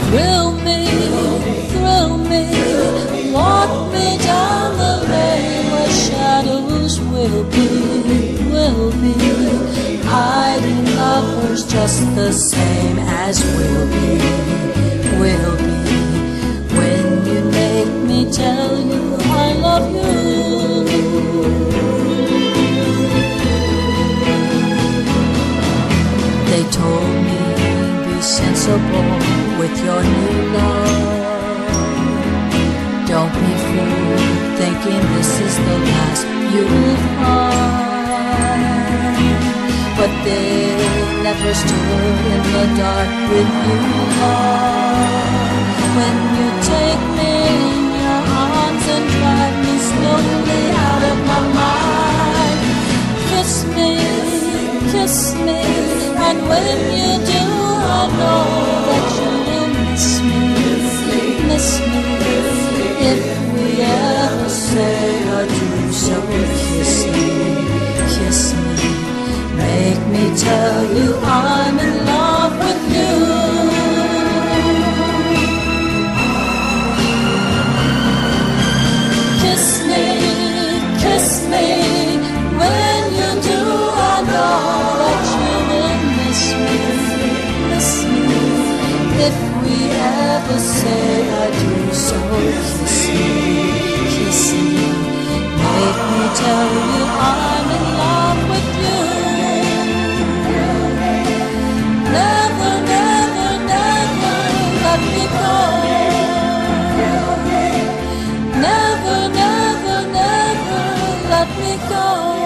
Thrill me, thrill me, walk me down the lane where shadows will be. Hiding lovers just the same as we'll be. When you make me tell you I love you. They told me be sensible with your new love. Don't be fooled thinking this is the last you'll find. But they never stood in the dark with you, love. When you take me in your arms and drive me slowly out of my mind. Kiss me, and when you do, I know that you will miss me. If we ever say adieu, so kiss me, make me tell you I'm in love with you. Kiss me, when you do, I know that you will miss me. If we ever say adieu, so kiss me, make me tell you I'm in love with you. Never, never, never let me go. Never, never, never let me go.